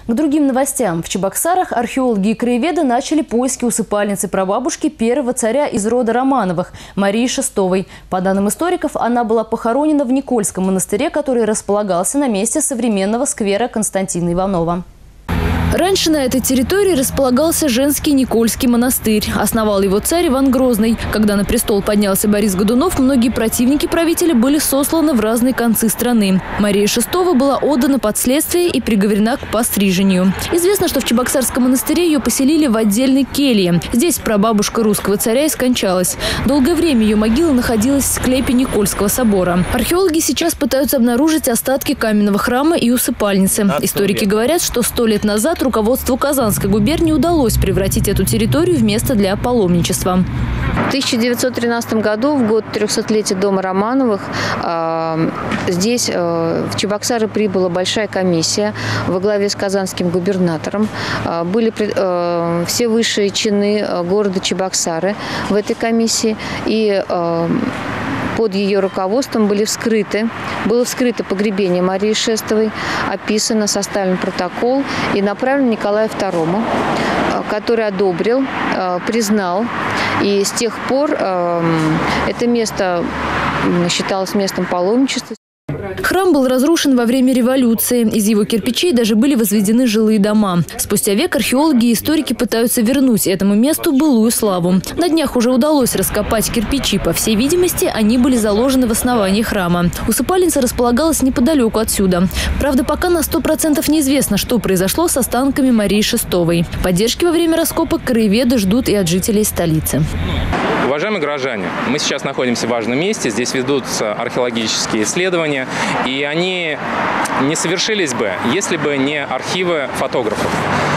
К другим новостям. В Чебоксарах археологи и краеведы начали поиски усыпальницы прабабушки первого царя из рода Романовых – Марии Шестовой. По данным историков, она была похоронена в Никольском монастыре, который располагался на месте современного сквера Константина Иванова. Раньше на этой территории располагался женский Никольский монастырь. Основал его царь Иван Грозный. Когда на престол поднялся Борис Годунов, многие противники правителя были сосланы в разные концы страны. Мария Шестова была отдана под следствие и приговорена к пострижению. Известно, что в Чебоксарском монастыре ее поселили в отдельной келье. Здесь прабабушка русского царя и скончалась. Долгое время ее могила находилась в склепе Никольского собора. Археологи сейчас пытаются обнаружить остатки каменного храма и усыпальницы. Историки говорят, что 100 лет назад руководству Казанской губернии удалось превратить эту территорию в место для паломничества. В 1913 году, в год 300-летия дома Романовых, здесь в Чебоксары прибыла большая комиссия во главе с казанским губернатором. Были все высшие чины города Чебоксары в этой комиссии. И под ее руководством было вскрыто погребение Марии Шестовой, описано, составлен протокол и направлен Николаю II, который одобрил, признал. И с тех пор это место считалось местом паломничества. Храм был разрушен во время революции. Из его кирпичей даже были возведены жилые дома. Спустя век археологи и историки пытаются вернуть этому месту былую славу. На днях уже удалось раскопать кирпичи. По всей видимости, они были заложены в основании храма. Усыпальница располагалась неподалеку отсюда. Правда, пока на 100% неизвестно, что произошло с останками Марии Шестовой. Поддержки во время раскопок краеведы ждут и от жителей столицы. Уважаемые горожане, мы сейчас находимся в важном месте. Здесь ведутся археологические исследования. И они не совершились бы, если бы не архивы фотографов.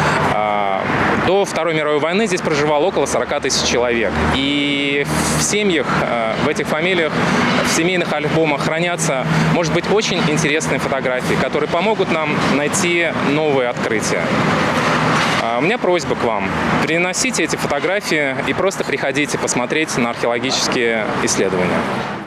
До Второй мировой войны здесь проживало около 40 тысяч человек. И в семьях, в этих фамилиях, в семейных альбомах хранятся, может быть, очень интересные фотографии, которые помогут нам найти новые открытия. У меня просьба к вам. Приносите эти фотографии и просто приходите посмотреть на археологические исследования.